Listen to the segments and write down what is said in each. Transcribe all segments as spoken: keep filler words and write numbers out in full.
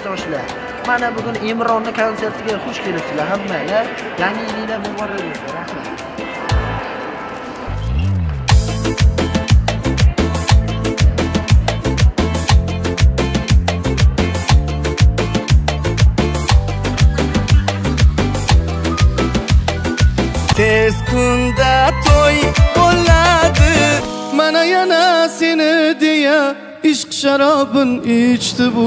yurtdoshlar. Mana bugun Imronni konsertiga xush kelibsizlar hammanglar. Yangi yilinglar muborak bo'lsin. Rahmat. Tez kunda to'y bo'ladi, mana yana seni deya ishq sharobin ichdi bu.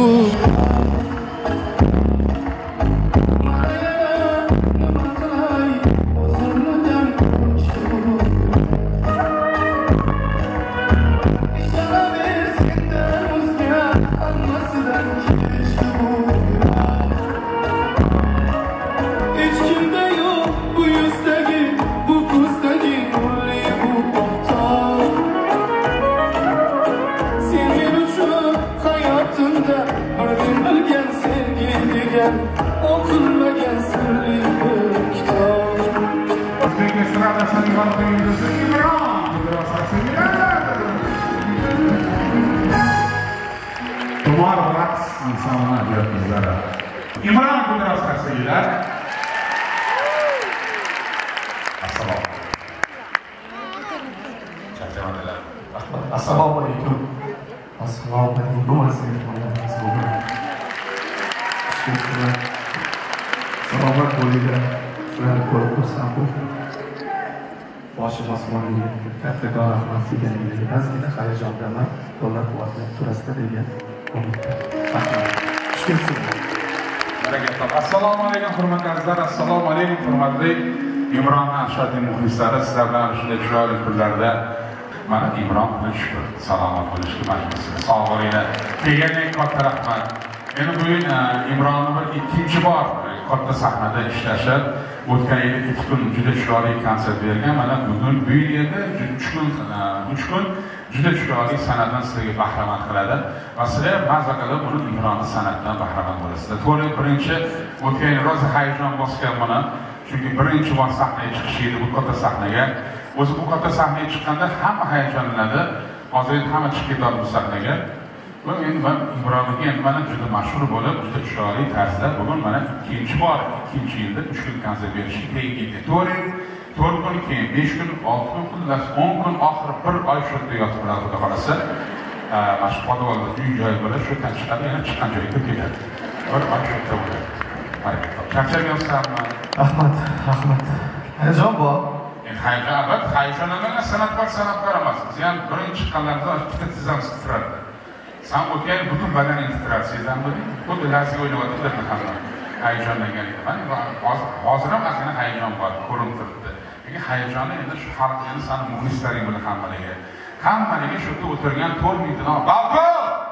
Okunmagan sirli bir kitob. O'zbek estradasini yolg'on yulduzi Imron Tumor raqs ansamblini ajratmizlar. Imron Kudros Qarsiylar. Assalomu alaykum. Assalomu alaykum. Assalomu alaykum. Salomat bo'linglar. Sizlarni ko'rib xursandman. Boshim osmonga kattakon rahmat deganingizga ozgina hayajondaman. Qo'llab-quvvatlab turasizlar degan umidda. Rahmat. Xushkelibsizlar. Barakalloh. Assalomu alaykum hurmatli azizlar. Assalomu alaykum hurmatli Imron Ashadiy muxlislari. Sizlar bilan shunday chiroyli kunlarda mana Imron bilan shukur salomat bo'lishga majbursiz. Sog' bo'linglar. Kelganingizga katta rahmat. Meni bugun Imronni bir ikkinchi bor katta sahnada ishlashi, o'tgan yil ikki kun juda chiroyli konsert bergan. Mana bugun bu yerda uch kun uch kun juda chiroyli san'atdan sizlarga bahramand qiladi va sizlar mazza qilib uni Imronni san'atidan bahramand bo'lasizlar. To'g'ri, birinchi o'tgan yil rosa hayajon bosgan buni, chunki birinchi bor sahnaga chiqish edi bu katta sahnaga. O'zi bu katta sahnaga chiqqanda hamma hayajonlanadi. Hozir hamma chiqib ketadi bu sahnaga. Va men men Imronga mana juda mashhur bo'lib, juda chiroyli tarzda bugun mana ikkinchi bor, ikkinchi yilda uch kun konsert berishga tegdi. To'g'ri, to'rt kun keyin besh kun, olti kun, xullas o'n kun oxiri bir oy shu yerda yotib turadi xudo xolasa. Mana shu podvalda uy joyi bo'lib, shu yerdan chiqadi, yana chiqqan joyga kirib ketadi. Bir oy shu yerda bo'ladi. Barakalloh. Charchamayapsanmi? Rahmat, rahmat. Hayajon bor. Hayajon, albatta, hayajonlangan san'atkor san'atkor emas. Biz ham birinchi chiqqanlarda bitta tizamiz titrardi. Sen o'tgan butun badaning titradi, sezamdimi? Xuddi larziga o'ynayotganda hamma hayajonlangan edi. Mana hozir ham ozgina hayajon bor, ko'rinib turibdi. Lekin hayajonni endi shu xalqning sani muxlislaring bilan hammaliga, hammaliga shu yerda o'tirgan to'rt mingdan balko!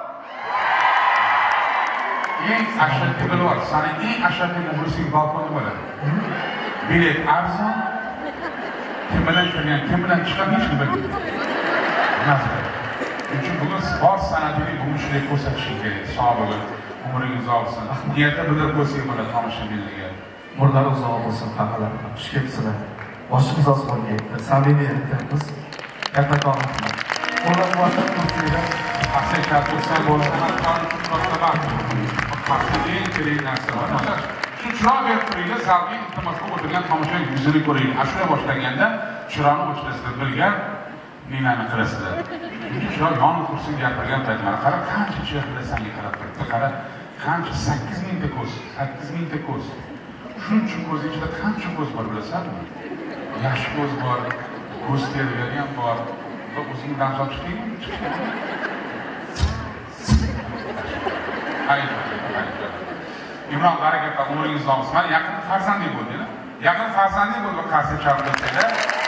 Eng ashaddiy bilib, sani eng ashaddiy muxlising balkoni bo'ladi. Bilet arzon, kim bilan kirgan, kim bilan chiqqan hech kim bilmaydi. Nazar. Çünkü bugün spor sanatını bu müşteri ko'rsatishing kerak. Sog' bo'lib, umringiz olsin. Niyatda bilib qo'ysangiz bo'ladi tomoshabinlarga. Murlar uzoq bo'lsin, hammalar. Xush kelibsizlar. Boshimiz osmonga yetdi. Samimiy aytamiz. Kattakon rahmat. Qo'llab-quvvatlab tursanglar, asl kattakon bo'ladi. Haqiqiy kerak narsa bor. Shu chiroq berib turinglar, zalga iltimosga o'tirgan tomoshabin yuzini ko'ringlar. Ashula boshlaganda chiroqni o'chirasizlar, bilgan nimani qilasizlar. Chiroq yonib tursin gapirgan paytlar qara, qancha chiroq bilasanga qarab turibdi. Qara, qancha sakkiz mingta ko'z, sakkiz mingta ko'z. Shuncha ko'z ichida qancha ko'z bor bilasanmi? Yaxshi ko'z bor, ko'z tergani ham bor. Va o'zing damzod chiqdingmi? Hayır, hayır. İmron hareketler umringiz olsun. Mana yaqin farzandlik bo'ldi, yaqin farzandlik bo'ldi qarshi chaqirishda.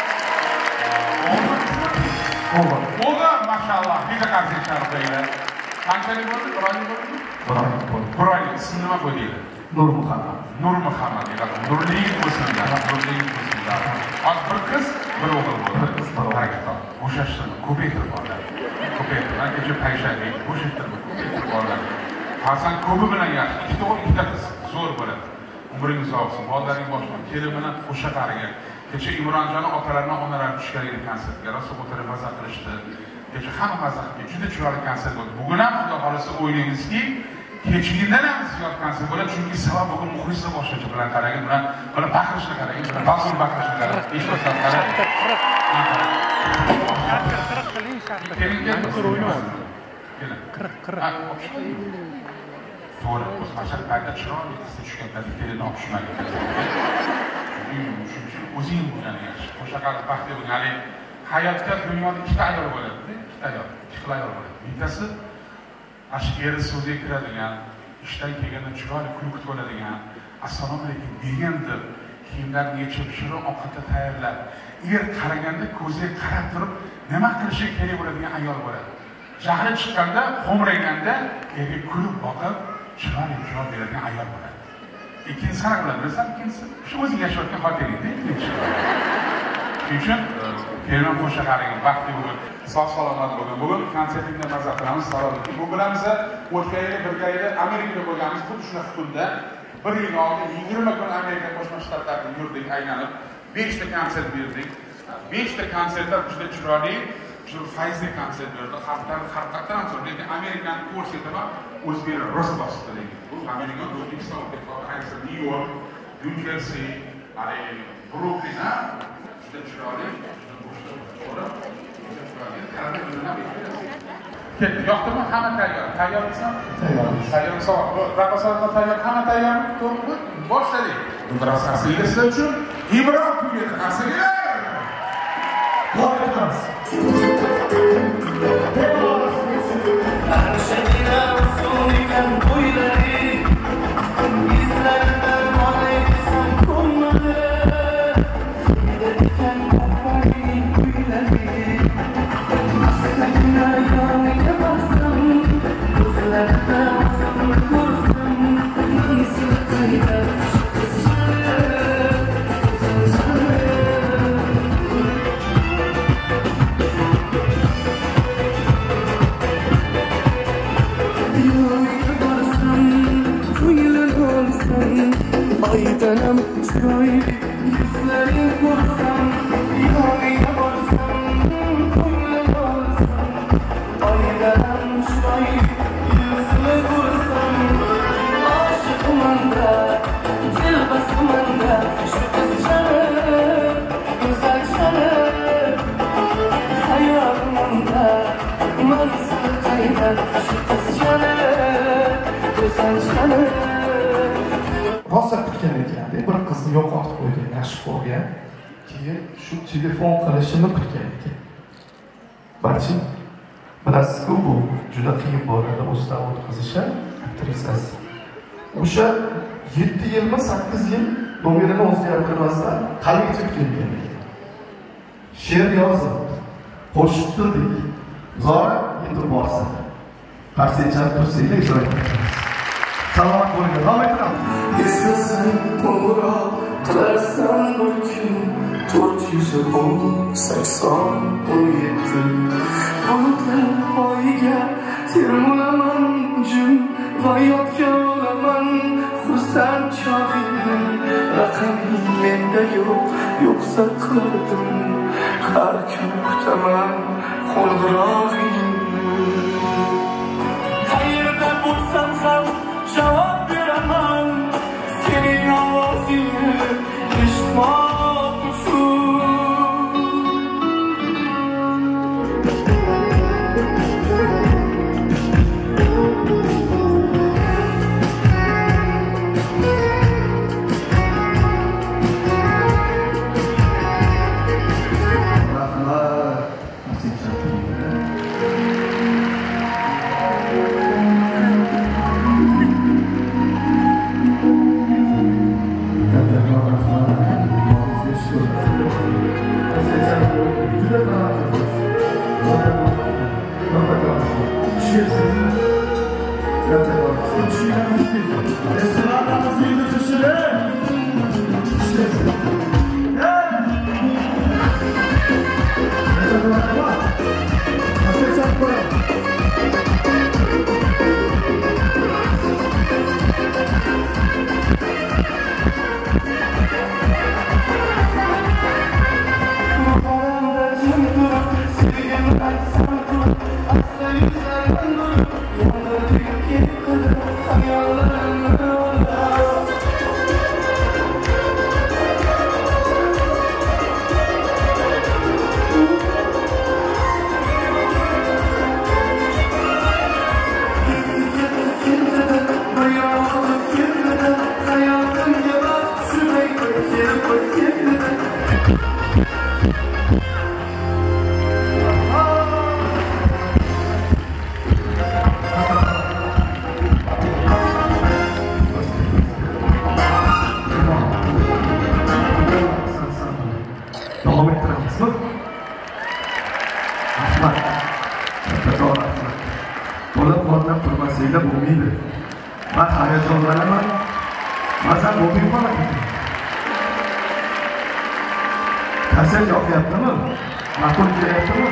O'g'il. O'g'il, mashallah, bitta qarshi chaqirishda. Qanchalik bo'ldi? Bir oylik bo'ldimi? Bir oylik bo'ldi. Bir oylik. Ismi nima qo'ydinglar? Nur Muhammad. Nur Muhammad. Nurli bo'lsinlar, nurli bo'lsinlar. Az bir qiz, bir o'g'il bo'ldi. Bir qiz, bir o'g'il. Harakatlar. Bo'shashtirib, ko'paytirib borlar. Ko'paytirib, kecha payshanba bo'shashtirib, ko'paytirib borlar. Farzand ko'pi bilan yaxshi, ikkita o'g'il, ikkita qiz, zo'r bo'ladi. Umringiz olsin, bolalaring boshqa kelib bilan o'sha qariga. Kecha Imronjon otalarning onalari tushgan edi konsertga, rosa o'tirib maza qilishdi. Kecha hamma maza qildi, juda chiroyli konsert bo'ldi. Bugun ham xudo xolasa o'ylaymizki, kechgindan ham ziyod konsert bo'ladi, chunki sabab bugun muxlislar boshqacha bilan qaragin, bilan buni baqirishni qaragin, buni balkon baqirishni qaragin. Eshitmasam qarang. Keling, keling, o'ynaymiz. Keling. qirq qirq. To'g'ri, biz mashaq payda chiroyli qizga tushganlarga kelin o'xshamagan. O'zing bo'lgan yaxshi. O'sha qadar baxtli bo'ling. Ya'ni hayotda dunyoda ikkita ayol bo'ladi, ikkita ayol, ikki xil ayol bo'ladi. Bittasi ash eri so'ziga kiradigan, ishdan kelganda chiroyli kulib bo'ladigan, assalomu alaykum deganda kiyimlarni yechib, shirin ovqatni tayyorlab, er qaraganda ko'ziga qarab turib, nima qilishi kerak bo'ladigan ayol bo'ladi. Jahli chiqqanda, xo'mrayganda erga kulib boqib, chiroyli javob beradigan ayol bo'ladi. Ikkinchisi qanaqa bo'ladi bilsam, ikkinchisi shu o'zing yashayotgan xotiningda ikkinchi. Shuning uchun kelin qo'sha qarang, baxtli bo'lib, sog' salomat bo'lib, bugun konsertingdan maza qilamiz, salomatlik. Bu bilan biz o'tgan yili birga yili Amerikada bo'lganmiz, xuddi shunaqa kunda bir yil oldin yigirma kun Amerika Qo'shma Shtatlarida yurdik, aylanib, beshta konsert berdik. beshta konsertlar juda chiroyli, shu fayzli konsert berdi. Haftadan har qatdan so'ng, lekin Amerikan ko'rsatdi va o'zbek rostbosdi degan. Bu Amerika, O'zbekiston, ayniqsa New York, New Jersey, ale Brooklyn, juda chiroyli, juda ketdi. Yoqdimi? Hamma tayyor. Tayyormisan? Tayyor. Tayyor savol. Raqqosalar tayyor, hamma tayyormi? To'g'rimi? Boshladik. Biroz asliga sizlar uchun Ibroq kuyadi. Asliga. Qo'yamiz. Aydanam chiroyli yuzlaring ko'rsam, yoniga borsam, ko'nglim olsam. Aydanam chiroyli yuzlaring ko'rsam, oshiqmanda, dilbasmanda, shu qizchalar, go'zal chalar, xayolimda, manzil qaydan, shu qizchalar, go'zal chalar. Rosa kutgan ekan, bir qizni yo'qotib qo'ygan, yaxshi ko'rgan. Keyin shu telefon qilishini kutgan ekan. Barcha bilasizku, bu juda qiyin bo'ladi o'zidan o'tkazishi, aktrisasi. O'sha yetti yilmi, sakkiz yil nomerini o'zgartirmasdan qaligacha kelgan ekan. She'r yozib, qo'shiqdi deydi. Zora yetib borsa. Parsiyadan tursanglar ijro etamiz. Salomat bo'ling, davom etamiz. Esasın qo'ng'iroq qilarsan bir kun, to'rt yuz o'n sakson o'n yetti. Bulutlar poyiga termulaman jim va yodga olaman xursand chog'ingni. Raqaming menda yo'q, yo'qsa qildim. Har kun kutaman qo'ng'irog'ingni. Qayerda bo'lsam ham javob beraman, sening ovozingni eshitmoq uchun. hayajonlanaman. Mazam bo'lmay qoladi. Kasal yoqyaptimi? Ma'qul kelyaptimi?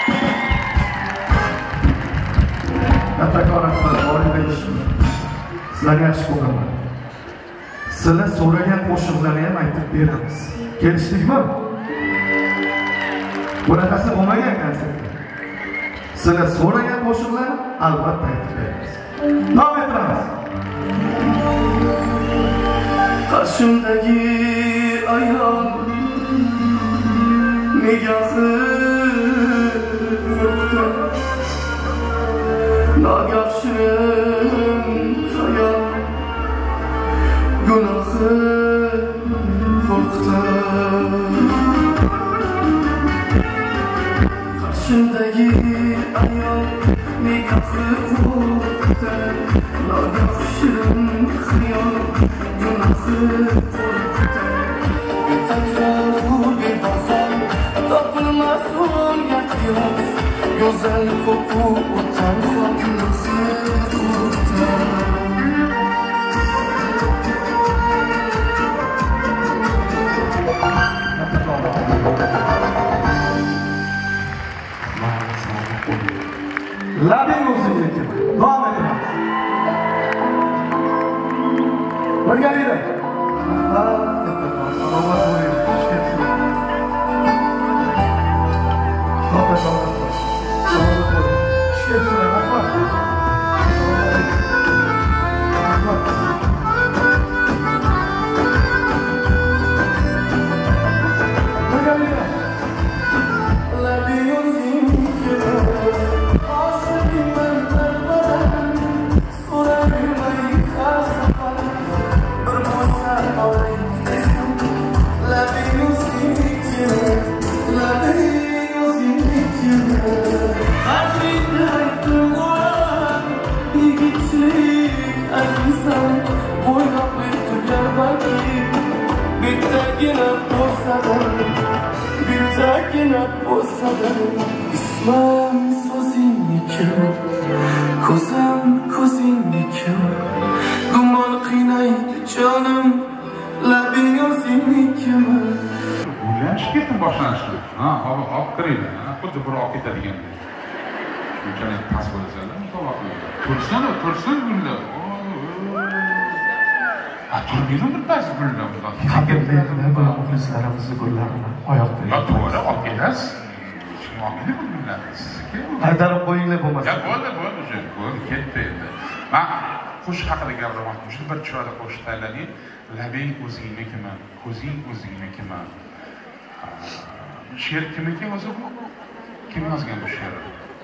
Kattakon rahmat, boring berishim. Sizlarga yaxshi ko'raman. Sizlar so'ragan qo'shiqlarni ham aytib beramiz. Kelishdikmi? Bunaqasi bo'lmagan konsert. Sizlar so'ragan qo'shiqlarni albatta aytib beramiz. Davom ettiramiz. Qarshimdagi ayol nigohi yo'qda, nagah shirin xayol gunohi qo'rqdi. Qarshimdagi ayol nigohi yo'qda, nagah shirin xayol gunohi qo'rqdi. Topilmas unga qiyos, go'zal ko'pu tanho gunohi qo'rqdi. Labing o'ziga keldi. Davom etamiz. Birgalikda. Salovat bo'ling. İsmim so'zingniki, ko'zim ko'zingniki, gumon qiynaydi jonim, labing o'zingnikimi? Uylanishib ketdim boshlanishdi. Ha, hop hop kiraydi. Xuddi bir olib ketadiganday. Shunchalik pas bo'lasanlar, to'g'ri. Tursin, tursin bunda. Ha, turmaydi bittasi bunda. Haqiqatda bu muxlislarimizni go'llarini oyoqda. Ya to'g'ri, olib ketasiz. Olmaydi bu kunlarda. Qaytarib qo'yinglar bo'lmasa. Ya bo'ldi, bo'ldi o'sha. Bo'ldi, ketdi endi. Men qo'shiq haqida gapirmoqchiman. Shu bir chiroyli qo'shiq tayyorladik. Labing o'zingnikimi, ko'zing o'zingnikimi? She'r kimniki o'zi bu? Kim yozgan bu she'rni?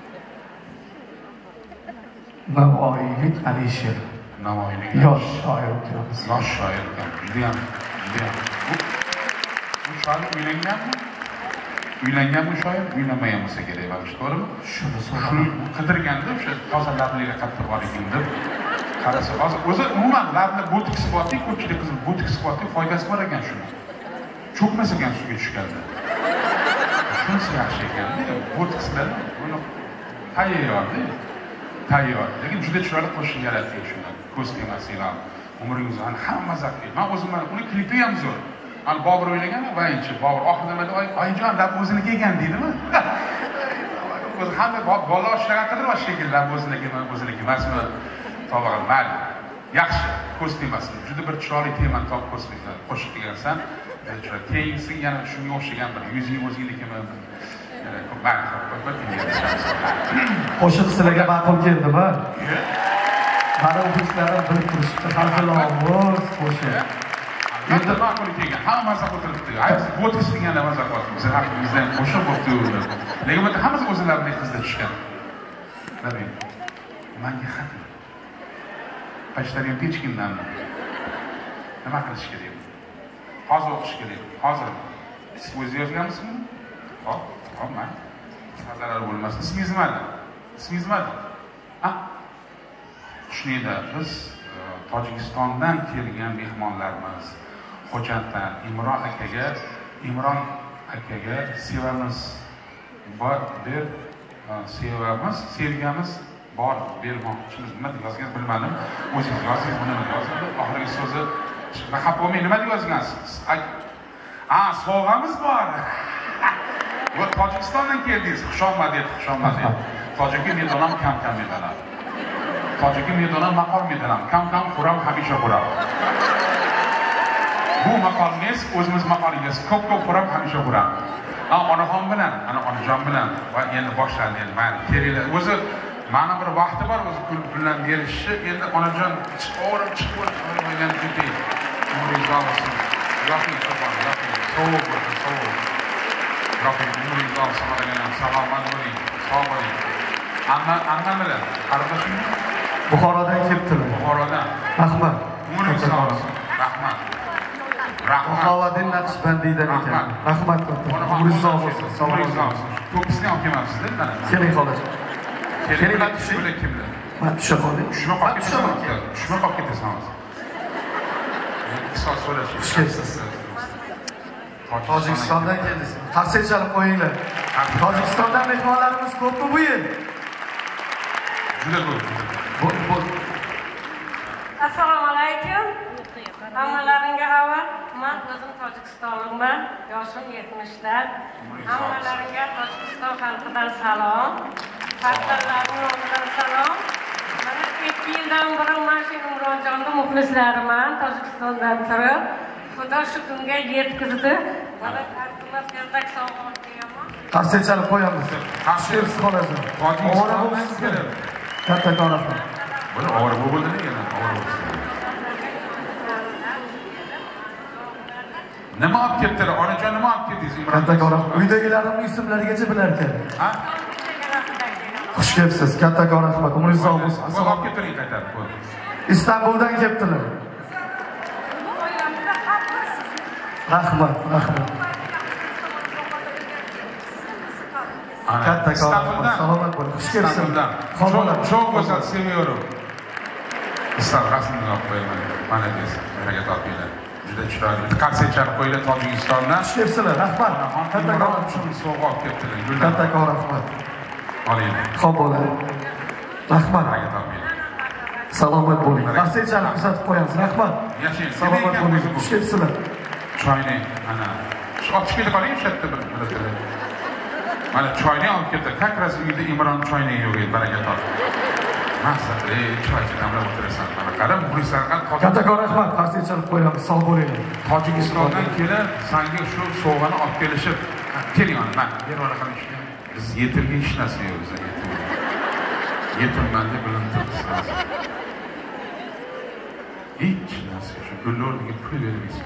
Navoiylik Alisher. Navoiylik. Yosh shoir ekanmiz. Yosh shoir ekan. Judayam, judayam. Bu shoir uylanganmi? Uylangan bu shoir, uylanmagan bo'lsa kerak va to'g'rimi? Shuni so'radim. Qidirganda o'sha toza labliga qattiq bor ekan deb qarasa, hozir o'zi umuman labni botoks borki, ko'pchilik qiz botoks borki, foydasi bor ekan shuni. Cho'kmas ekan suvga tushganda. Shunisi yaxshi ekan-da, botokslar buni tayyordi. Tayyor. Lekin juda chiroyli qo'shiq yaratdik shuni. Ko'z temas e'lon. Umringizni hamma zavqli. Men o'zim uni klipi ham zo'r. Al Bobur o'ylagan birinchi Bobur oxirida nima deydi? Oyijon lab o'ziniki ekan deydimi? O'zi hamma bola ishlagan qadar va shekillar o'ziniki o'ziniki emasmi? To'g'ri, mayli. Yaxshi, ko'z teması. Juda bir chiroyli temani topib ko'rsatgan. Qo'shiq degansan, juda keyingisi yana shunga o'xshagan bir yuzing o'zingnikimi? Qo'shiq sizlarga ma'qul keldimi? Mana o'zbeklardan bilib turishibdi. Hazilomuz qo'shiq. Endi ma'qul kelgan. Hamma maza o'tiribdi. Ayb botoks deganlar maza qildi. Biz haqimizda ham qo'shiq bo'libdi. Lekin bu hammasi o'zlarining qizda tushgan. Qarang. Menga xat. Pashtaring pechkindan. Nima qilish kerak? Hozir o'qish kerak. Hozir. Siz o'zi yozganmisizmi? Hop, hop, men. Zarar bo'lmasin. Ismingiz nima? Ismingiz nima? Ha? Shuningda biz Tojikistondan kelgan mehmonlarimiz Xo'janddan Imron akaga, Imron akaga sevamiz, bor deb sevamiz, sevgamiz bor bermoqchimiz. Nima deb yozgan bilmadim. O'zingiz yozdingiz, buni nima yozildi? Oxirgi so'zi xafa bo'lmay nima deb yozgansiz? A, sovg'amiz bor. Bu Tojikistondan keldingiz. Xushomad, xushomad. Tojikga medonam kam-kam medalam. Tojikga medonam maqol medalam. Kam-kam xuram hamisha xuram. Bu maqolingiz o'zimiz maqolingiz. Ko'p-ko'p xuram hamisha xuram. Ha, onaxon bilan, ana onajon bilan va endi boshlandi endi. Mana keringlar. O'zi mana bir vaqti bor, o'zi pul bilan berishni. Endi onajon chiqaverib chiqaverib qo'ygan ketdi. Umringiz olsin. Yo'qing, yo'qing. Sovuq bo'lsin, sovuq. Yo'qing, umringiz olsin. Salomat bo'ling, sog' bo'ling. Amma, amma bilan qardoshim Buxorodan kelibdilar. Buxorodan. Rahmat. Umringiz olsin. Rahmat. Rahmat. Muhammad Naqshbandiydan ekan. Rahmat katta. Umringiz olsin. Umringiz olsin. To'pisini olib kelmabsiz-da mana. Keling xolajon. Keling man tushing. Bo'la kimlar? Man tusha qoling. Tushma qolib ketasan. Tushma qolib ketasan. So'z so'rash. Tushaysiz. Tojikistondan keldingiz. Qarsak chalib qo'yinglar. Tojikistondan mehmonlarimiz ko'pmi bu yil? Juda ko'p. Bo'l, bo'l. Assalomu alaykum. Hammalaringga avval men o'zim Tojikistonlikman. Yoshim yetmishda. Hammalaringga Tojikiston xalqidan salom. Farzandlarim nomidan salom. Mana ikki yildan beri men shu Imronjonni muxlislariman Tojikistondan turib. Xudo shu kunga yetkazdi. Mana iltimos keldak sovg'a qilaman. Qarsak chalib qo'yamiz. Qarsak xolajon. Tojikistondan kelib. Kattakon rahmat. Buni ovora bo'ldimi yana? Ovora bo'lsin. Nima olib ketdilar? Onajon nima olib ketdingiz? Kattakon rahmat. Uydagilarimning ismlarigacha bilar ekan. Ha? Xush kelibsiz. Kattakon rahmat. Umringiz sog' bo'lsin. Assalomu alaykum qaytarib qo'y. Istanbuldan kelibdilar. Rahmat, rahmat. Kattakon rahmat. Salomat bo'ling. Xush kelibsiz. Xo'jalar, çok güzel seviyorum. İstanbul rasmini olib qo'yaman. Mana biz beraga topinglar. Juda chiroyli. Qarsak chalib qo'yinglar Tojikistondan. Xush kelibsizlar. Rahmat. Kattakon uchun sovg'a olib ketdilar. Kattakon rahmat. Olinglar. Xo'p bo'ladi. Rahmat. Beraga topinglar. Salomat bo'ling. Qarsak chalib ko'rsatib qo'yamiz. Rahmat. Yashang. Salomat bo'ling. Xush kelibsizlar. Choyni ana shu olib chiqib qoling shu yerda bir bir. Mana choyni olib keldi. Как раз uyda Imron choyni yo'q edi, baraka top. Maqsad, ey choy ichidamlar o'tirasan. Mana qarab, muxlislarga Kattakon rahmat. Qarsak chalib qo'yamiz. Sog' bo'linglar. Tojikistondan kelib, senga shu sovg'ani olib kelishib, keling mana, mana yer orqali ishlaymiz. Biz yetimga hech narsa yo'q bizga yetim. Yetimman deb bilintiribsiz. Hech narsa shu gullarga pul bermaysiz.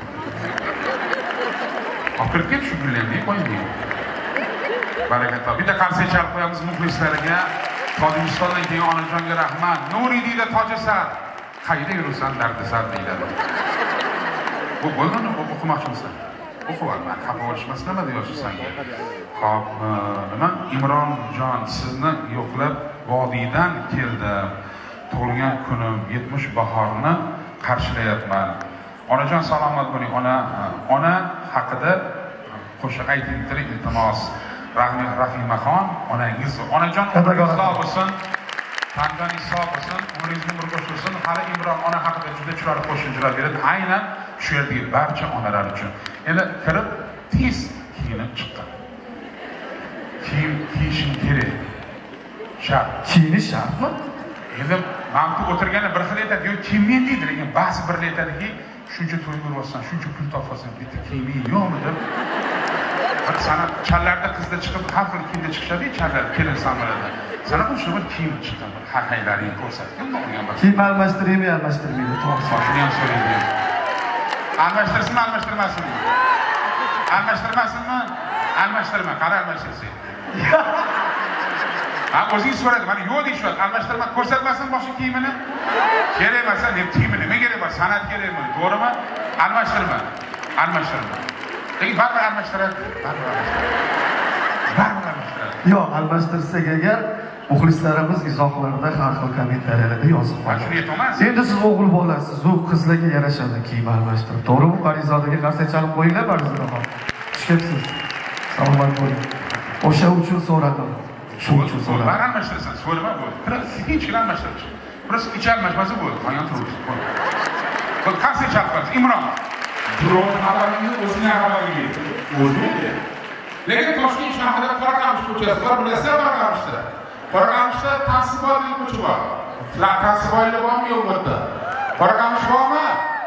Olib kelib shu gullarni qo'ying. Baraka top. Bitta qarsak chalib qo'yamiz muxlislarga. Tojikistondan kelgan onajonga rahmat. Nuridiyda Tojisar. Qayerda yursan dardisar deyiladi. Bu bo'lmani o'qimoqchimisan? O'qiyapman. Xafa bo'lishmas nima deyapsiz senga? Xo'p, nima? Imronjon sizni yo'qlab vodiydan keldim. Tug'ilgan kunim yetmish bahorni qarshilayapman. Onajon salomat bo'ling. Ona ona haqida qo'shiq ayting, tirik iltimos. Rahmi Rahimaxon, onangiz, onajon umringiz sog' bo'lsin. Tanganingiz sog' bo'lsin, umringiz umr qo'shilsin. Hali Imron ona haqida juda chiroyli qo'shiqlar beradi. Aynan shu yerdagi barcha onalar uchun. Endi kirib tez kiyinib chiqqan. Kiyim kiyishim kerak. Shart. Kiyinish shartmi? Endi mantu o'tirganda bir xil aytadi, yo'q kiyimmen deydi, lekin ba'zi bir aytadiki, shuncha to'y ko'ryapsan, shuncha pul topasan, bitta kiyiming yo'qmi deb. Sana challarda qizda chiqib, har xil kiyimda chiqishadi, challar kelin samolyotda. Sana bu shu bir kiyim chiqqan, har xaylaring ko'rsatgan bo'lgan bir. Kiyim almashtiraymi, almashtirmaymi? To'g'ri. Shuni ham so'raydi. Almashtirsinmi, almashtirmasinmi? Almashtirmasinmi? Almashtirma, qara almashtirsin. Ha, o'zingiz so'radi, mana yo'q deyishadi. Almashtirma ko'rsatmasin boshqa kiyimini. Kerak emas, deb kiyimini nima kerak bor? San'at kerakmi? To'g'rimi? Almashtirma. Almashtirma. Lekin baribir almashtiradi. Baribir almashtiradi. Baribir almashtiradi. Yo'q, almashtirsak agar muxlislarimiz izohlarida har xil kommentariyalarda yozib qo'yadi. Endi siz o'g'il bolasiz, u qizlarga yarashadi kiyim almashtirib. To'g'rimi? Parizodaga qarsak chalib qo'yinglar Parizodaga. Xush kelibsiz. Salomat bo'ling. O'sha uchun so'radim. Shuning uchun so'rab almashtirasan, so'rama bo'ldi. Tinchgina almashtirish. Просто ichi almashmasa bo'ldi. Qolgan turibsiz. Qo'l qancha chaqirasiz? Imron. Birov xabaringizni o'zining xabariga o'zingizga. Lekin Toshkent shahrida Qoraqamish ko'chasi bor, bilasizlar Qoraqamishda. Qoraqamishda Tansiboylik ko'cha bor. Sizlar Tansiboylik bormi yo'q bu yerda? Qoraqamish bormi?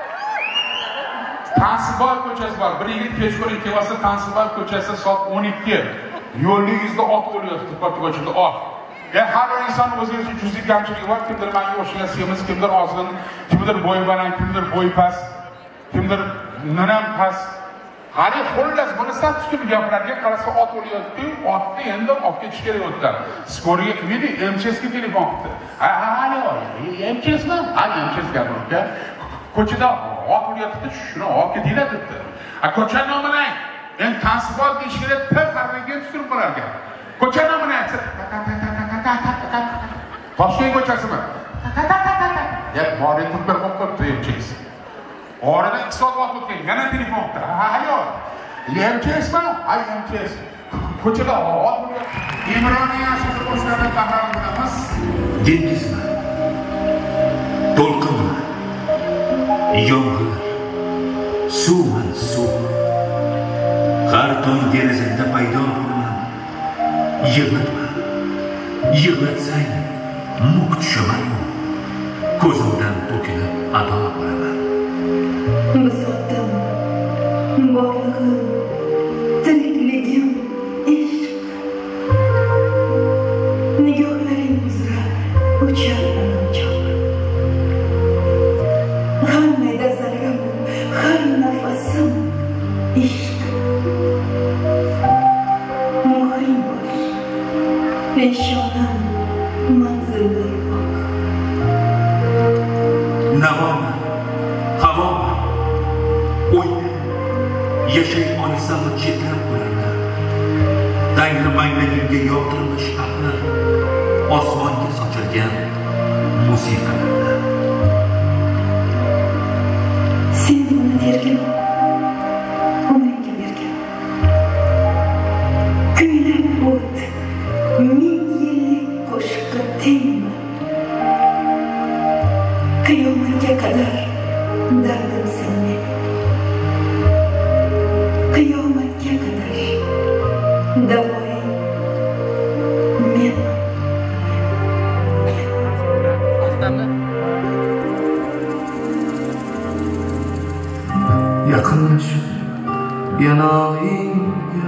Tansiboy ko'chasi bor. Bir yigit kechqurun kelsa Tansiboy ko'chasi soat o'n ikki. Yo'lingizda ot o'lyapti, katta ko'chada ot. Ya har bir inson o'ziga juziy kamchiligi bor. Kimdir menga o'xshagan semiz, kimdir ozg'in, kimdir bo'yi baland, kimdir bo'yi past, kimdir nanam past. Hali xullas bunisidan tutib gaplarga qarasa ot o'lyapti, otni endi olib ketish kerak o'tdan. Skoriga kimdi? M C S ga telefon qildi. Ha, hali M C S mi? Ha, M C S gapirdi. Ko'chada ot o'lyapti, shuni olib ketinglar dedi. Ha, ko'cha nomini men Tansiboy deyishga T harfiga tushirib qo'yargan. Ko'cha nomini aytsa, Toshkent ko'chasimi? Ya boring bir qo'yib M C S. Oradan ikki soat vaqt o'tgan, yana telefon qildi. Ha, ayo. M C S mi? Ay, M C S. Ko'chada ot bo'lyapti. Imronning yashasi qo'shlardan bahram bo'lamiz. Dengizmi? To'lqinmi? Yomg'ir. Suvmi, suv. Har tong derazamda paydo bo'laman. Yig'latma. Yig'latsang, muk tushaman. Ko'zimdan to'kilib ado bo'laman. Bisotdim, borlig'im, tirikligim, ishq. Nigohlaring uzra ucharman choq. Hammaga zarram, har nafasim ishq. Muhrim bosh, peshonam manzillar bor. Navomi, havomi, o'yna, yashay olsam chetlab qo'yaman. Tangri maylagimga yog'dirmish aql, osmonga sochilgan musiqalarni. Sen buni tergin, umringga bergin. Kuylab o't, ming yillik qo'shiqqa tengmi? Qiyomatga qadar dardim senga. Qiyomatga qadar davoing men. Yaqinlashib yanog'ingga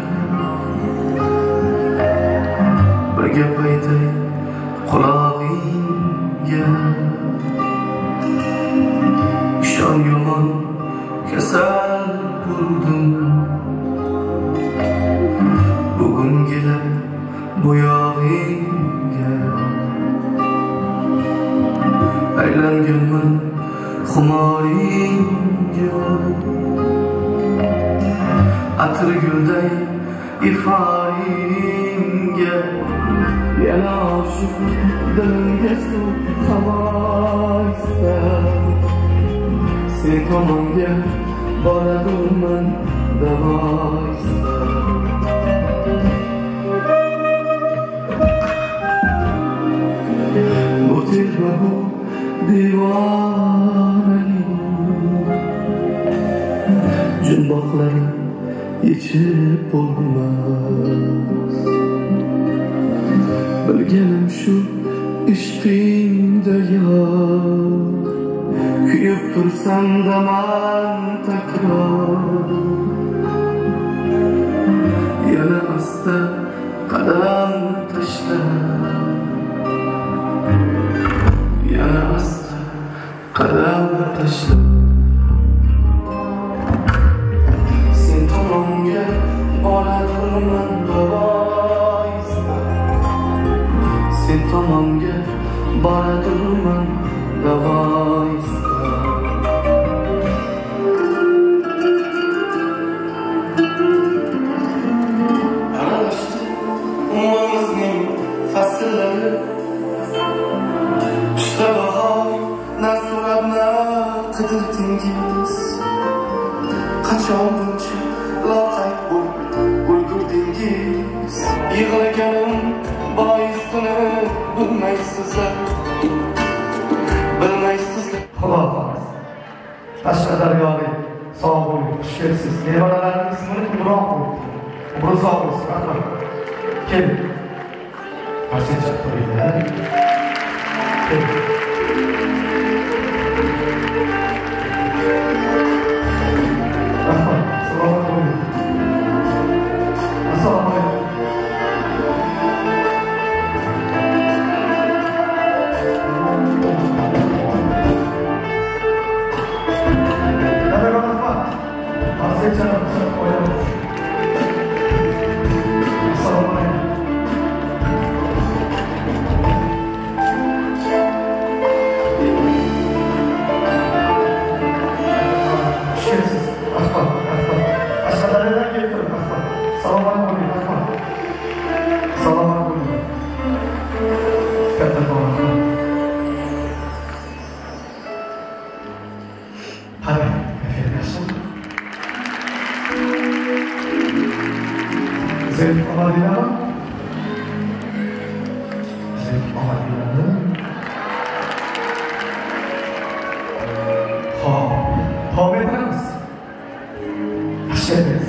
bir gap aytay qulog'ingga. Ishon yomon kasal bo'ldim, bugun kelib bo'yog'ingga. Aylanganman xumoringga, atir gulday iforingga. Yana oshiq dilimga suv havo istab, sen tomonga boradirman davo istab. Bu telba bu divonaning jumboqlari yechib bo'lmas. Bilganim shu ishqingda yor, kuyib tursam daman takror. Yana asta qadam tashla, yana asta qadam tashla. Sen tomonga boradirman davo istab, sen tomonga boradirman davo istab. Aralashdi umrimizning fasllari, qishda bahor na so'rab na qidirdingiz. Qachon buncha loqayd bo'lib ulgurdingiz? Yig'laganim boisini bilmaysizlar, bilmaysizlar. Xudo xohlasa. Qashqadaryolik sog' bo'ling, xush kelibsiz. Nevaralarimning ismini Imron qo'yibdi. Umri uzoq bo'lsin, rahmat. Keling. Qarshi turinglar. Keling. Rahmat. Assalomu alaykum. Assalomu alaykum. Zevk alabilmem. Zevk alabilmem. Ha, ha ederiz. Aşağıdayız.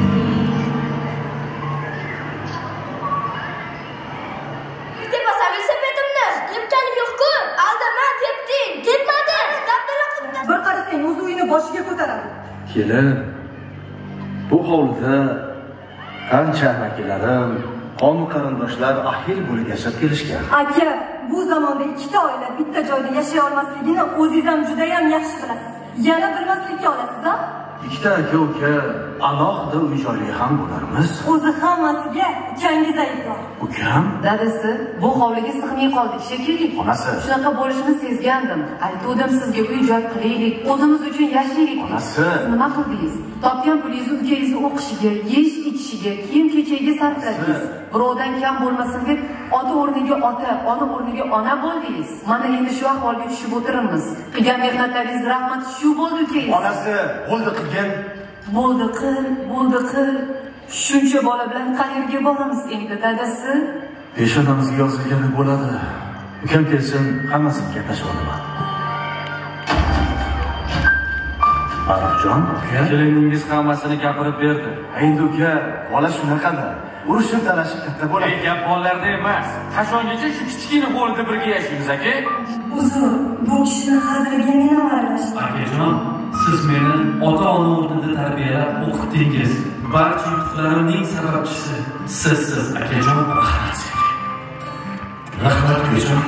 Gidip basabil sepetimni. Yepkanim yo'q-ku. Aldama tepding. Ketmadi. Dabdala qildi. Bir qarasang o'z uyini boshiga ko'taradi. Kelin, bu hovlida qancha amakilarim, qon qarindoshlar ahil bo'lib yashab kelishgan. Aka, bu zamonda ikkita oila bitta joyda yashay olmasligini o'zingiz ham juda ham yaxshi bilasiz. Yana bilmaslikka olasiz-a? Ikkita aka uka alohida uy joyli ham bo'larmiz. O'zi hammasiga ukangiz aybdor. Ukam? Dadasi, bu hovliga sig'may qoldik shekilli. Onasi. Shunaqa bo'lishini sezgandim. Aytuvdim sizga uy joy qilaylik, o'zimiz uchun yashaylik. Onasi. Nima qildingiz? Topgan pulingizni ukangizni o'qishiga, yeyish ichishiga, kiyim kechagiga sarfladingiz. Birovdan kam bo'lmasin deb ota o'rniga ota, ona o'rniga ona bo'ldingiz. Mana endi shu ahvolga tushib o'tiribmiz. Qilgan mehnatlaringiz rahmat shu bo'ldi ukangiz. Onasi, bo'ldi qilgan. Bo'ldi qil, bo'ldi qil. Shuncha bola bilan qayerga boramiz endi dadasi? Peshonamizga yozilgani bo'ladi. Ukam kelsin, hammasini gaplashib olaman. Arifjon, keliningiz hammasini gapirib berdi. Endi uka, bola shunaqada. Urushib talashib katta bo'ladi. Ey, gap bolalarda emas. Qachongacha shu kichkina hovlida birga yashaymiz aka? Uzr, bu kishini haziliga meni aralashdi. Akajon, siz meni ota-ona o'rnida tarbiyalab o'qitdingiz. Barcha yutuqlarimning sababchisi sizsiz, akajon. Rahmat sizga. Rahmat, akajon.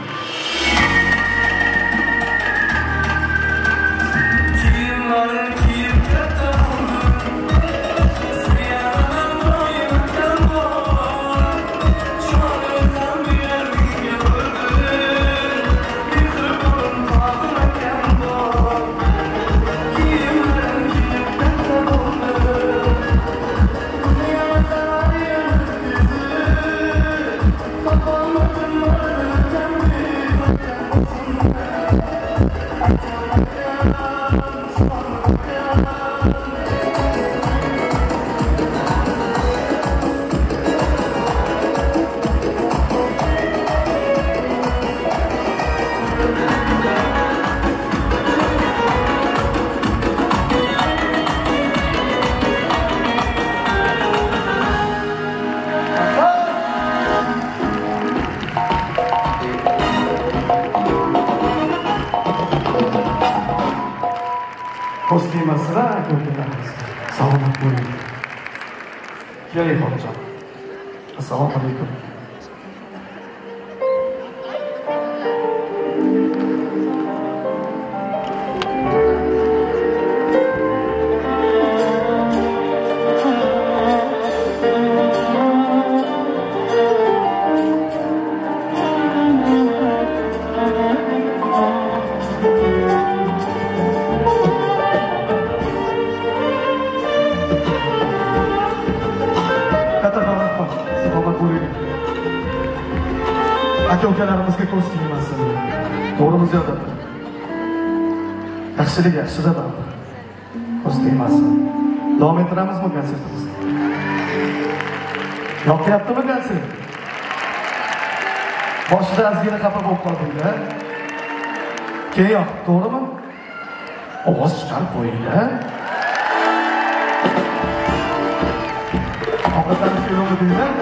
Kostyumasira aka-ukalarimiz. Salomat bo'ling. Keling, xo'jajon. Assalomu alaykum. Aka-ukalarimizga ko'z tegmasin. To'g'rimiz yo'qdir. Yaxshilik yaxshida bordir. Ko'z tegmasin. Davom ettiramizmi konsertimizni? Yoqyaptimi konsert? Boshida ozgina xafa bo'lib qoldinglar. Keyin yo'q, to'g'rimi? Ovoz chiqarib qo'yinglar. Oqatdan keluvdinglar.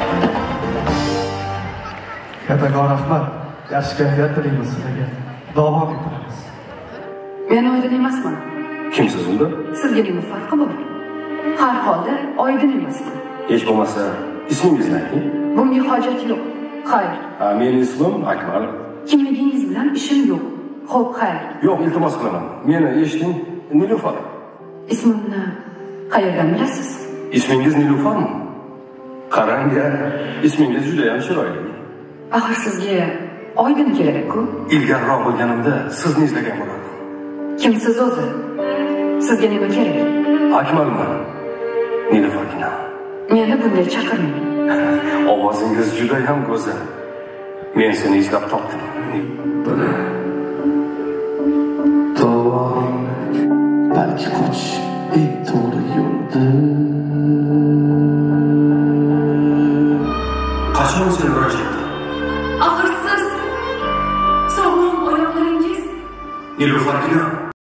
Kattaga rahmat. Yaxshi kayfiyat tilaymiz sizlarga. Davom etamiz. Men oydin emasman. Kimsiz unda? Sizga nima farqi bor? Har holda oydin emasman. Hech bo'lmasa ismingizni ayting. Bunga hojat yo'q. Xayr. Ha, mening ismim Akmal. Kimligingiz bilan ishim yo'q. Xo'p, xayr. Yo'q, iltimos qilaman. Meni eshiting, Nilufar. Ismimni qayerdan bilasiz? Ismingiz Nilufarmi? Qarang-ya, ismingiz juda ham chiroyli. Axir sizga oydin kerak-ku. Ilgariroq bilganimda sizni izlagan bo'lardim. Kimsiz o'zi? Sizga nima kerak? Akmalman. Nilufargina. Meni bunday chaqirmang. Ovozingiz juda ham go'zal. Men seni izlab topdim. Buni to'g'ri, balki qoch eng to'g'ri yo'ldir. Qachon seni ko'rishdi? Axir siz sog'lom oyoqlaringiz Nilufargina.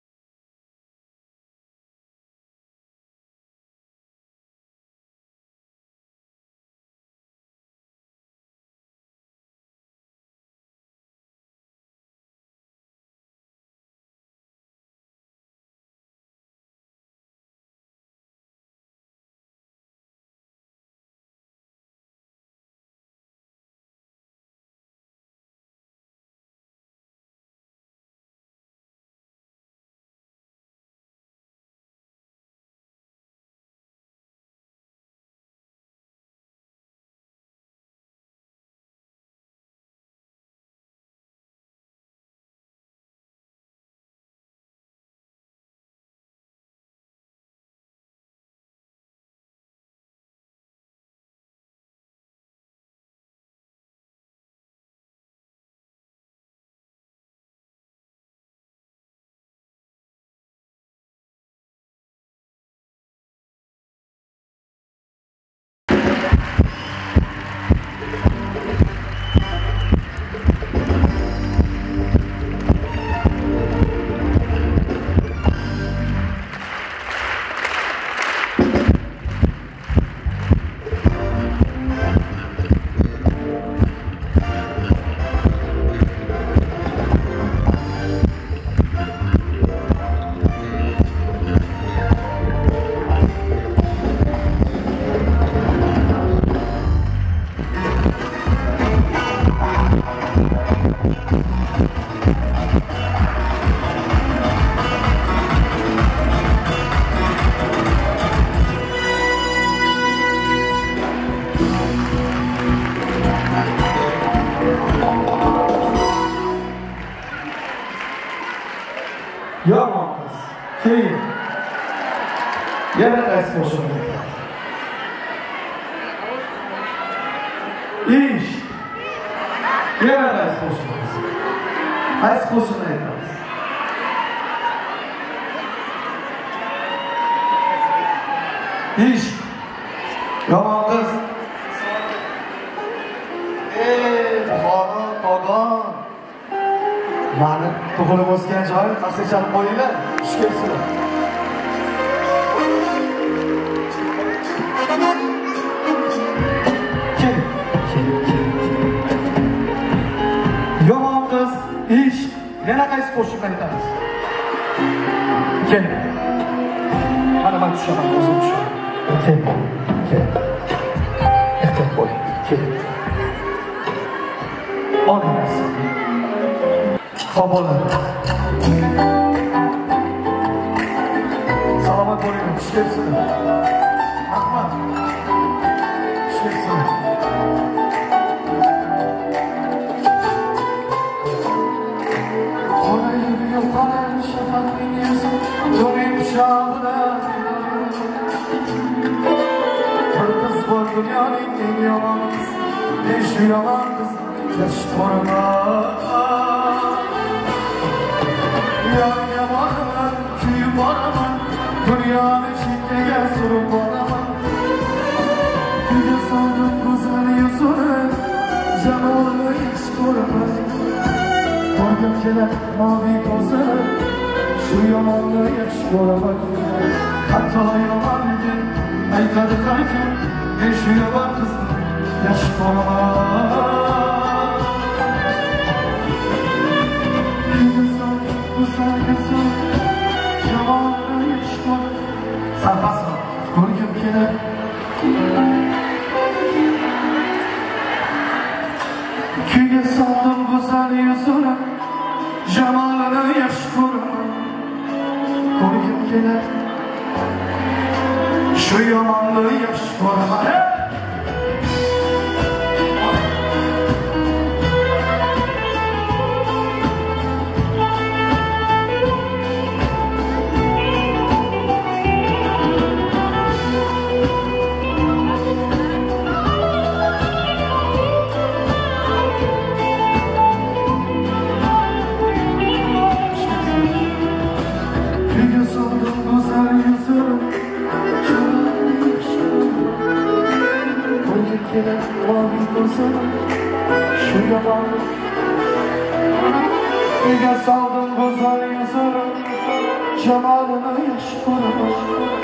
Yomon qiz. Keyin yana qaysi qo'shiqni aytadi? Ish. Yana qaysi qo'shiqni? Qaysi qo'shiqni aytamiz? Ish. Yomon qiz. Ey, Buxoro, Qo'qon. Mani tug'ilib o'sgan joyim, qarshi chalib qo'yinglar. Xush kelsin. Kel, kel, kel. Yomon qiz, ish. Yana qaysi qo'shiqni aytamiz? Kel. Mana men tushaman, o'zim tushaman. Kel, kel. Ehtiyot bo'ling. Kel. Olingiz. Xo'p, salomat bo'ling, xush kelsin. Rahmat. Xush kelsin. Qora yurib yo'qolar shafaqning yuzi, yo'ling quchog'ida. Bir qiz bor dunyoning eng yomon qiz, men shu yomon qiz yaxshi ko'raman. Dünyaya boraman, kuyib boraman, dunyoni chekkaga surib boraman. Kuyga soldim go'zal yuzini, jamolini ish Ko'rgim kelar mavi ko'zini, shu yomonni yaxshi ko'raman. Hatto yomonligin aytadi har kim, men shu yomon qizni yaxshi ko'raman. Inson, inson, inson, yomonni yaxshi ko'raman. Sarfasma, ko'rgim kelar. Kuyga soldim go'zal yuzini, jamolini yaxshi ko'raman. Ko'rgim kelar, shu yomonni yaxshi ko'raman. Şu yalanı Nega saldım güzel yüzünü, cemalını yaşı koymuş.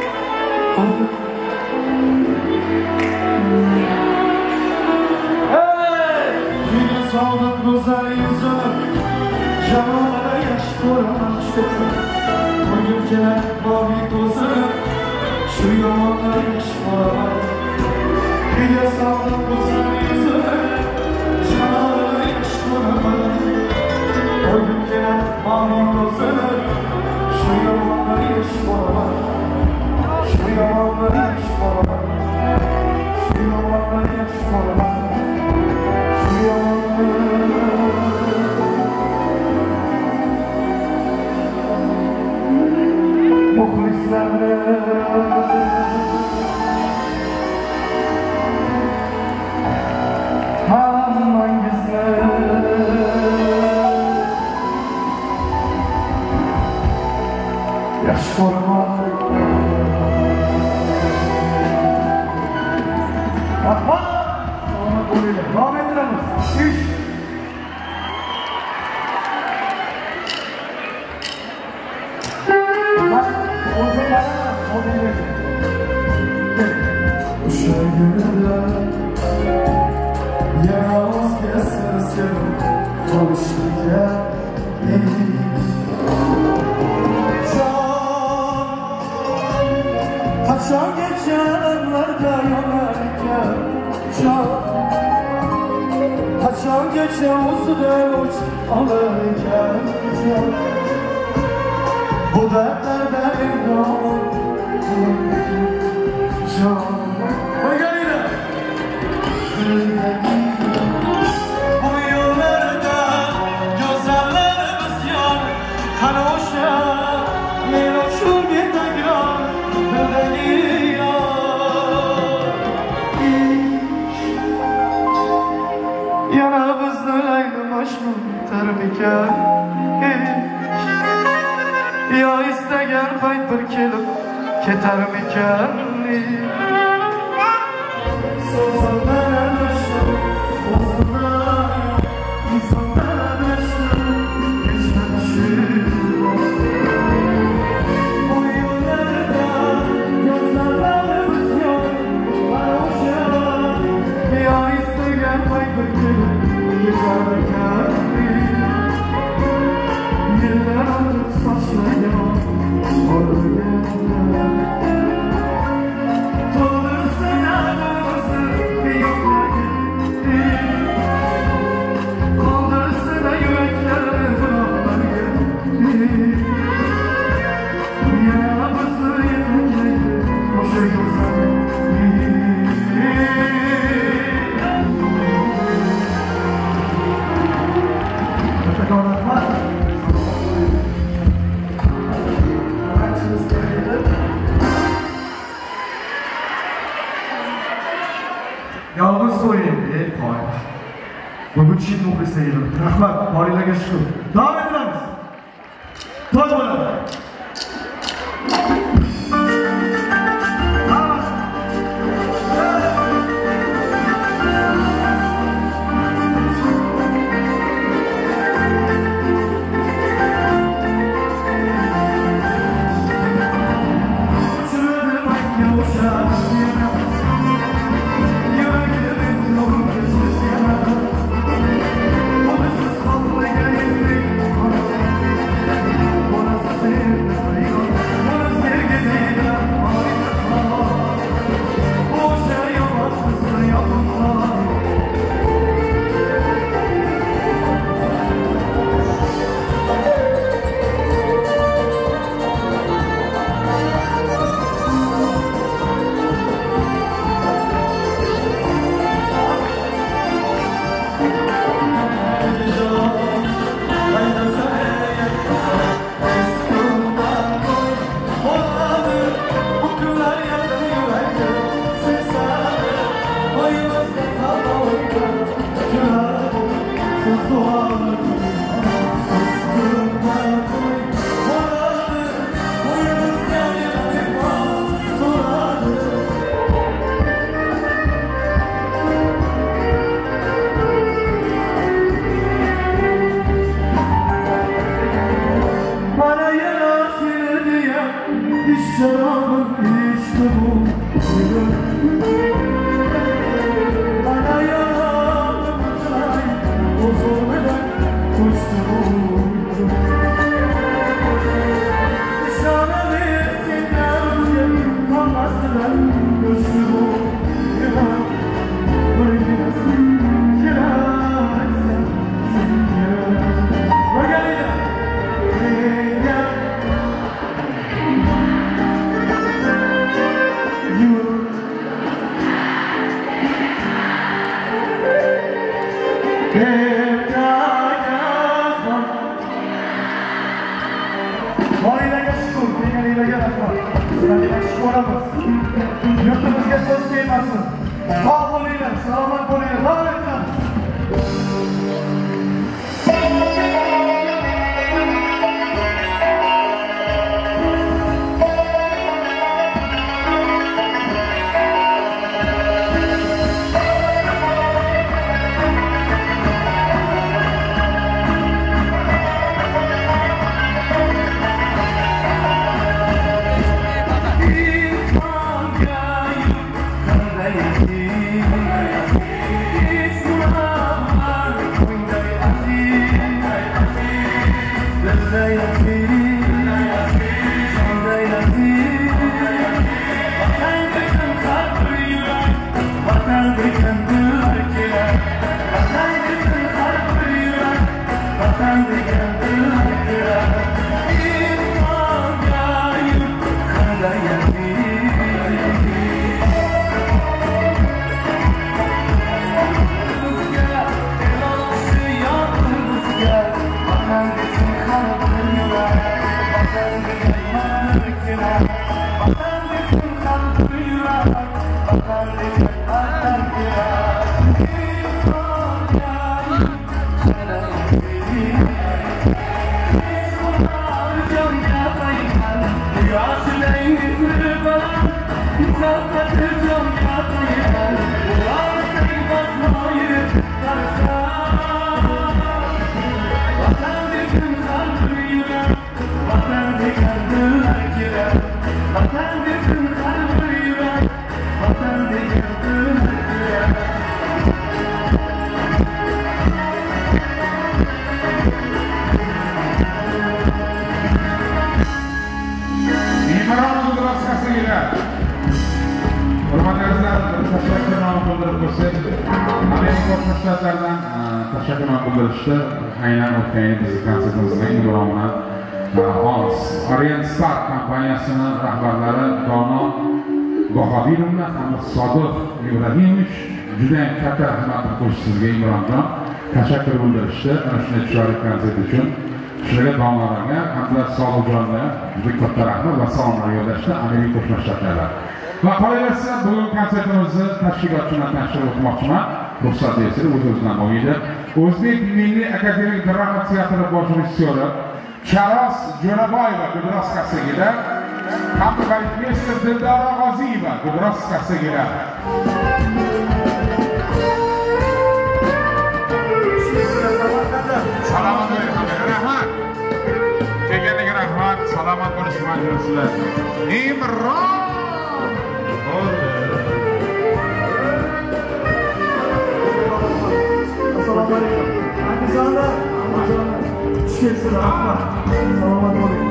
Nega saldım güzel yüzünü, cemalını yaşı koymuş. Bugün gelen mavi gözünü, şu yalanı yaşı koymuş. Nega saldım güzel yüzünü, cemalını yaşı koymuş. Bugün gelen mavi gözünü, şu yalanları yaşamalar, şu yalanları yaşamalar, şu yalanları yaşamalar, şu yalanları. Muhlislerle yaxshi ko'raman. Rahmat. Salomat bo'linglar. Davom ettiramiz. Ish. O'sha kunlarda yana o'zgasi sevib qolishga Kaçan geçenlerde yanarken can, kaçan geçen uzun uç alırken can. Bu dertlerden imdan can. Hadi gel yine. Bu yıllarda güzellerimiz yan, kanoşa, meloşur bir tekrar. Yana bizni aynimaşmı tarmikan, yo istagan payt bir kelib ketarmikan. So'zimdan adashib, o'zimdan insondan adashib, kechirishim. Bugün çift muhlisle geliyorum. Rahmat, bariyle şükür. Devam ettiremiz. Toy böyle. Sizga Imronjon tashakkur bildirishdi ana shunday chiroyli konsert uchun. Shularga domlalarga hamda Sog'jonga juda katta rahmat va salomlar yo'llashdi Amerika Qo'shma Shtatlarga. Va qolaversa bugun konsertimizni tashkilotchilar tanishtirib o'tmoqchiman. Ruxsat bersangiz o'z-o'zidan bo'lmaydi. O'zbek Milliy akademik drama teatri bosh rejissyori Charos Jo'raboyeva Gudros Kasagida hamda balistmeyster Dildora G'oziyeva Gudros Kasagida. Salomat bo'ling, rahmat. Kelganligiga rahmat. Salomat bo'lish majlislar. Imron kelibsiz, rahmat. Salomat bo'ling.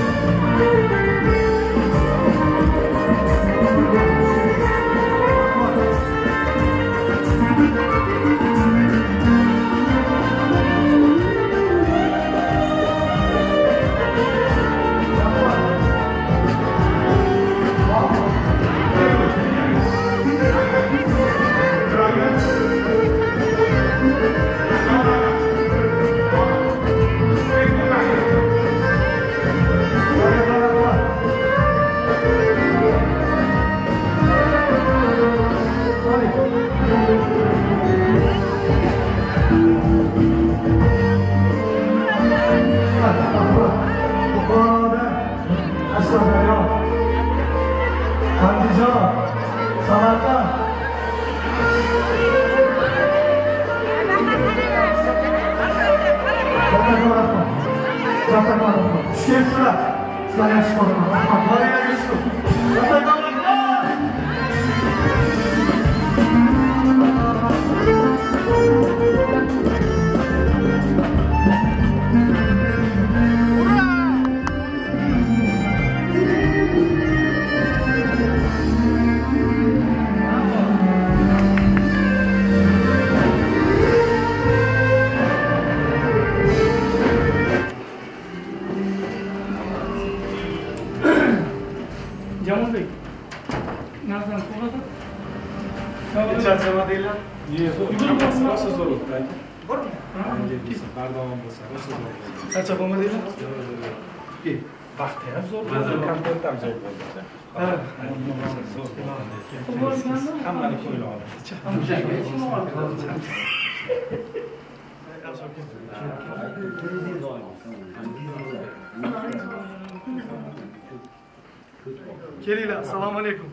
Kelinglar, assalomu alaykum.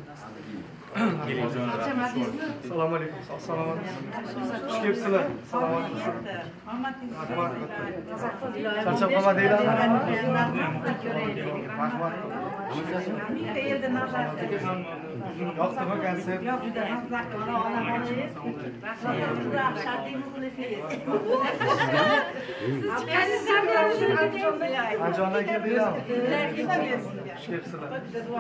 Assalomu alaykum. Assalomu alaykum. Xush kelibsizlar. Assalomu alaykum. Rahmat. Charchab qolmadinglar? Rahmat. Yoqdimi konsert? Yo'q, juda mazza qildi. Onaxoningiz. Andijondan keldinglar? Xush kelibsizlar.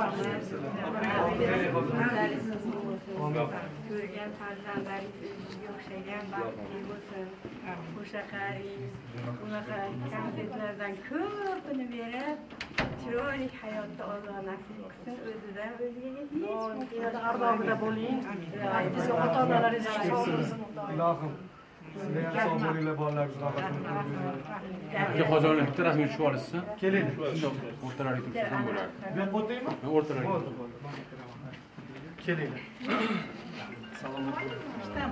Ko'rgan farzandlaringizga o'xshagan baxtli bo'lsin. O'sha qaringiz bunaqa konsertlardan ko'pini berib, chiroyli hayotda Alloh nasib qilsin. O'zidan o'ziga hech ardog'ida bo'ling. Bizga ota-onalaringiz sog' bo'lsin. Ilohim. Sizlar ham sog' bo'linglar, bolalaringiz rohatini ko'ringlar. Hojijon bitta rasmga tushib olasiz. Keling. O'rtalariga tursangiz ham bo'ladi. Men o'taymi? Men o'rtalariga. Kelinglar. Salomat bo'ling.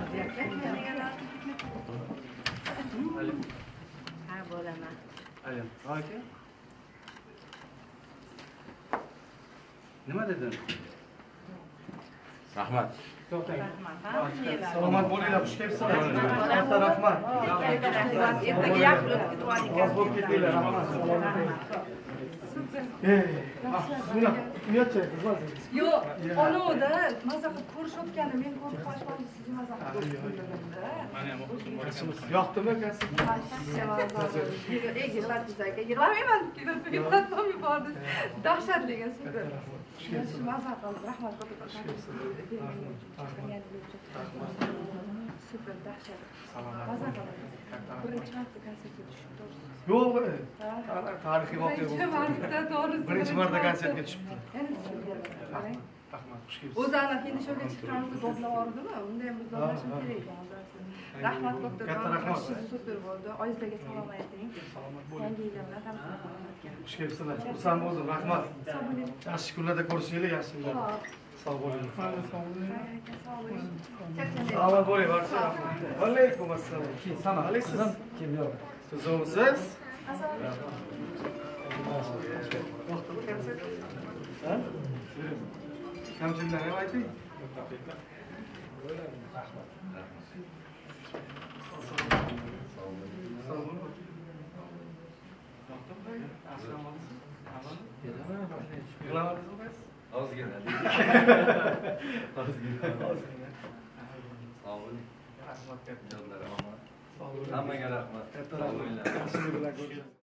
Ha, bo'laman. Ayam. Aka. Nima dedin? Rahmat. Salomat bo'linglar, xush kelibsizlar. Katta rahmat. Ertaga yaxshi o'tib ketdik. Oz bo'lib ketdinglar, rahmat. Salomat bo'ling. Ey, buni uyatchangiz o'zingiz. Yo'q, olovda maza qilib ko'rishayotgani men ko'rib qolishmadi, sizni maza qilib ko'rishdim. Mana ham yoqdimi konsert? Ey, yig'ladingiz aka. Yig'lamayman, yig'latmam yubordi. Dahshatli super. Siz maza qilib rahmat super dahshat. Maza qilib. Birinchi marta konsertga tushib turibsiz. Yo'q, tarixiy voqea bo'ldi. Birinchi marta konsertga tushibdi. Rahmat, xush kelibsiz. O'zi ana keyin shunga chiqqanimizda dodlab yordimi? Unda ham biz dodlashim kerak edi. Rahmat doktor. Katta rahmat. Super bo'ldi. Oyizlarga salom ayting. Salomat bo'ling. Yangi yil bilan tabriklayman. Xush kelibsizlar. Xursand bo'ldim, rahmat. Yaxshi kunlarda ko'rishinglar, yaxshi kunlarda. Sog' bo'ling. Salomat bo'ling, barcha. Alaykum assalom. Sana alaysiz. Kim yo'q? Sizmisiz? Ha? Kamchiliklar ham ayting. Rahmat. Ozgina. Ozgina. Sog' bo'ling. Rahmat katta. Hammaga rahmat. Katta rahmat.